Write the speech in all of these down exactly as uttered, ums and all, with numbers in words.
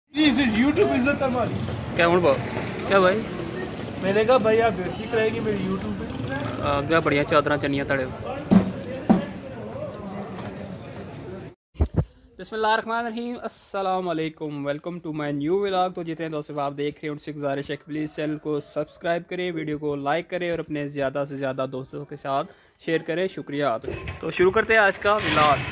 YouTube इज्जत हमारी क्या हूँ क्या भाई मैंने कहा भाई आप बेइज्जती कराएंगे मेरी यूट्यूब पे। क्या बढ़िया चादर चनिया तड़े। बिस्मिल्लाहिर्रहमानिर्रहीम, अस्सलाम वालेकुम, welcome to my new vlog. तो जितने दोस्तों आप देख रहे हैं उनसे गुजारिश है कि प्लीज़ चैनल को सब्सक्राइब करें, वीडियो को लाइक करें और अपने ज़्यादा से ज़्यादा दोस्तों के साथ शेयर करें। शुक्रिया। तो शुरू करते हैं आज का व्लॉग।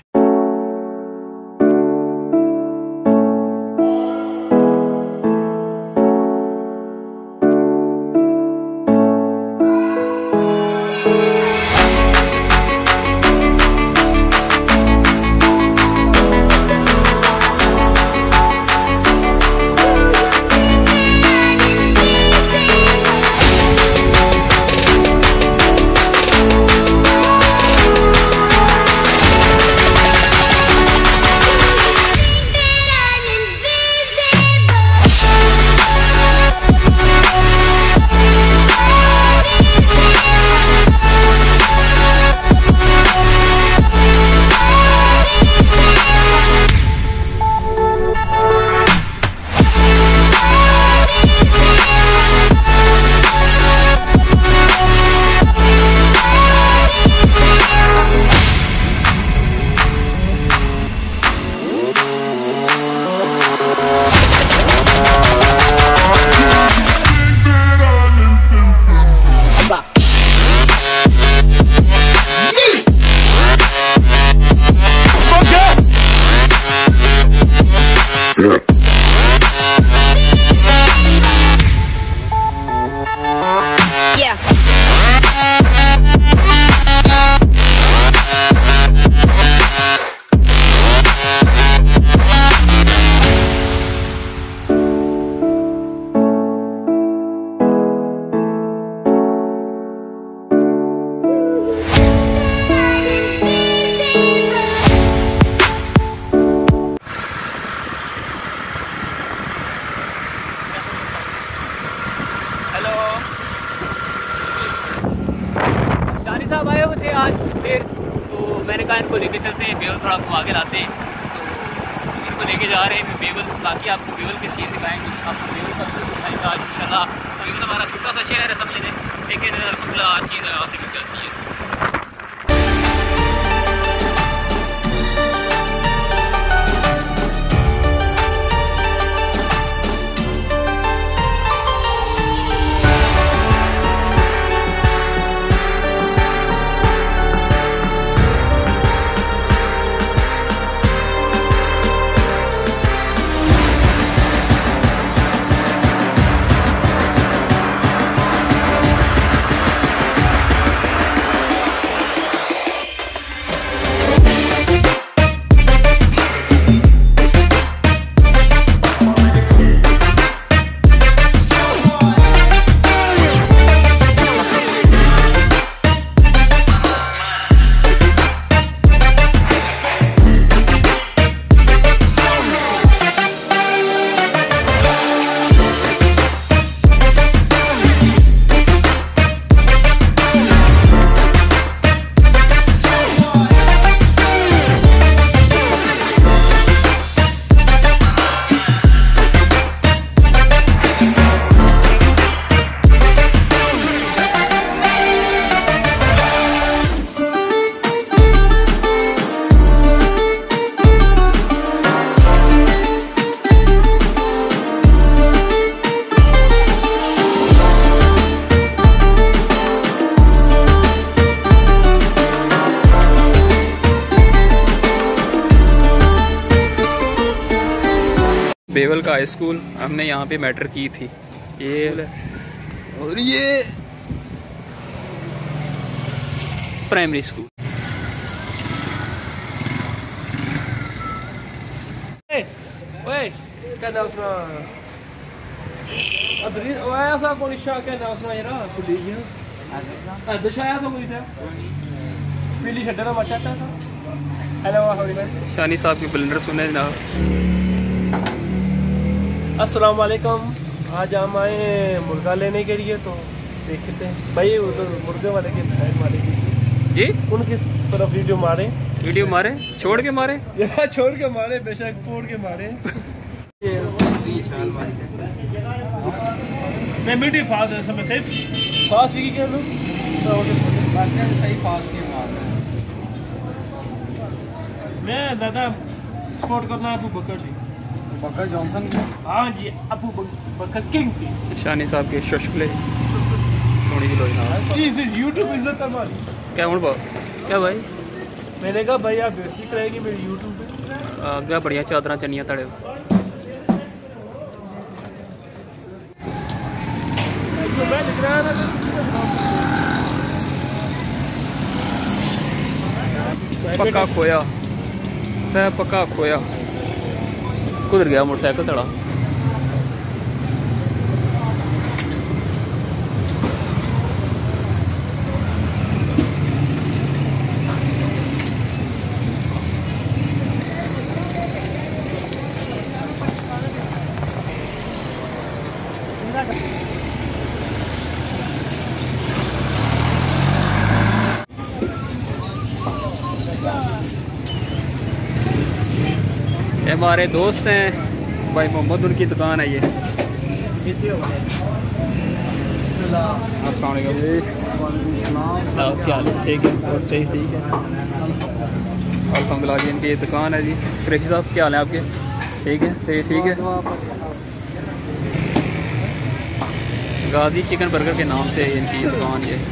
साहब आए हुए थे आज फिर, तो मैंने कहा इनको लेके चलते हैं, बेवल थोड़ा घुमा के लाते हैं। तो इनको लेके जा रहे हैं बेवल, ताकि आपको बेवल के सीन दिखाएंगे, आपको बेवल का दिखाएंगे आज इंशाल्लाह। बेवल हमारा छोटा सा शहर है समझ लें, लेकिन अल्हम्दुलिल्लाह आज चीज़ यहाँ से मिल जाती है। बेवल का हाई स्कूल हमने यहाँ पे मैटर की थी, ये और ये प्राइमरी स्कूल। ओए क्या नाम सुना अदरी ओए सा कोई शा क्या नाम सुना यार कुड़ी है दशाया तो कोई था पीली छड्डा मचा था। हेलो हमारी शानी साहब की ब्लेंडर सुने जनाब। अस्सलाम वालेकुम, आज हम आए मुर्गा लेने के लिए, तो देखते हैं भाई उधर मुर्गे वाले के साइड मारे जी, उनकी तरफ वीडियो मारे वीडियो मारे छोड़ के मारे छोड़ के मारे बेशक फोड़ के मारे मिसाइल मारी मैं मीठी फास्ट है सब सही फास्ट ही क्या लोग बस स्टैंड सही फास्ट के मार मैं ज़्यादा सपोर्ट करना है अबू बकर जी बकर जॉनसन की हाँ जी अबू बकर किंग की शानी साहब के शशकले सोनी की लोई ना इस यूट्यूब इज्जत हमारी क्या बोल क्या भाई मैंने कहा भाई आप बेइज्जती कराएंगे मेरी यूट्यूब पे अगर बढ़िया चादर चनिया तड़े पक्का खोया सह पक्का खोया कुधर गया मोटरसाइकिल तड़ा हमारे दोस्त हैं भाई मोहम्मद उनकी दुकान है ये अस्सलाम वालेकुम क्या हाल है ठीक है और सही ठीक है अल्हम्दुलिल्लाह जी इनकी ये दुकान है जी कुरैशी साहब क्या हाल है आपके ठीक है सही ठीक है गाजी चिकन बर्गर के नाम से इनकी दुकान ये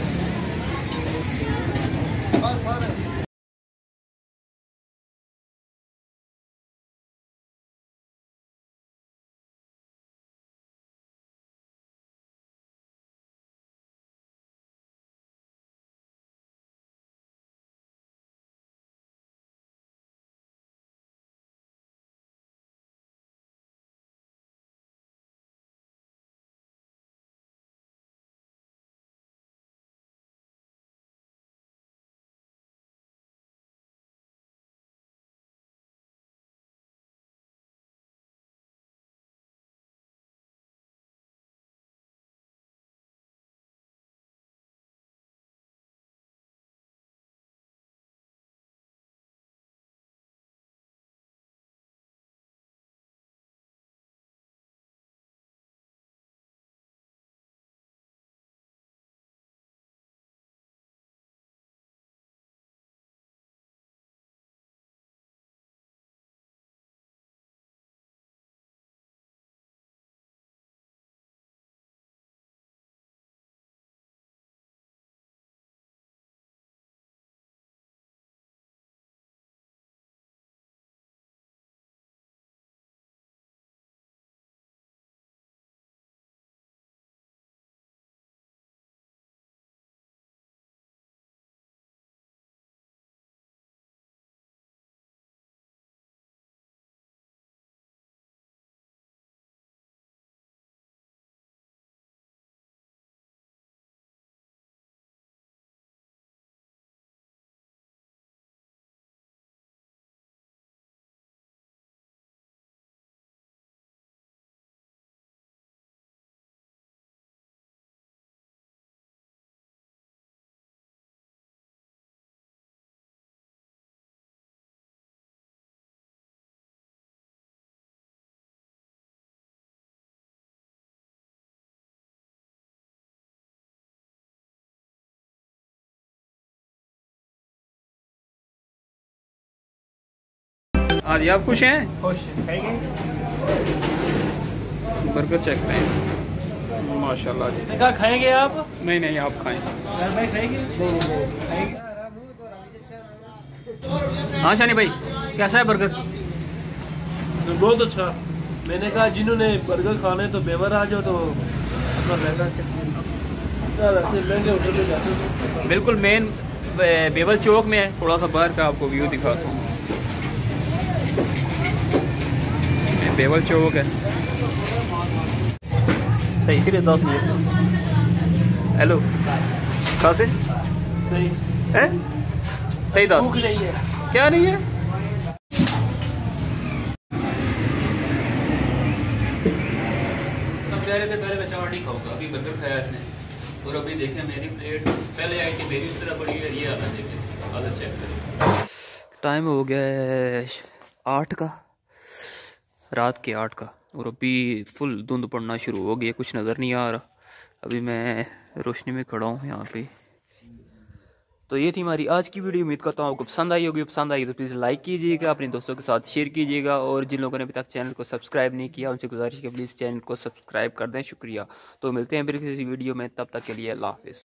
हाँ जी आप खुश हैं बर्गर चेक करें माशाल्लाह जी कहा खाएंगे आप नहीं नहीं आप खाएं हाँ शानी भाई कैसा है बर्गर बहुत अच्छा मैंने कहा जिन्होंने बर्गर खाने तो बेवर आ जाओ तो अपना महंगे होटल में जाते बिल्कुल मेन बेवल चौक में है थोड़ा सा बाहर का आपको व्यू दिखाता हूँ बेवल चौक है सही से दस मिनट हेलो कहाँ से सही है सही दस नहीं है क्या नहीं है पहले मैं चावल नहीं खाऊंगा अभी बर्गर खाया इसने और अभी देखें मेरी प्लेट पहले आई थी मेरी तरह बड़ी है ये आधा देखें आधा चेक करें टाइम हो गया है आठ का रात के आठ का और अभी फुल धुंध पड़ना शुरू हो गई है, कुछ नज़र नहीं आ रहा। अभी मैं रोशनी में खड़ा हूँ यहाँ पे। तो ये थी हमारी आज की वीडियो। उम्मीद करता हूँ आपको पसंद आई होगी। पसंद आई तो प्लीज़ लाइक कीजिएगा, अपने दोस्तों के साथ शेयर कीजिएगा, और जिन लोगों ने अभी तक चैनल को सब्सक्राइब नहीं किया उनसे गुजारिश है प्लीज़ चैनल को सब्सक्राइब कर दें। शुक्रिया। तो मिलते हैं फिर किसी वीडियो में, तब तक के लिए अल्लाह हाफिज़।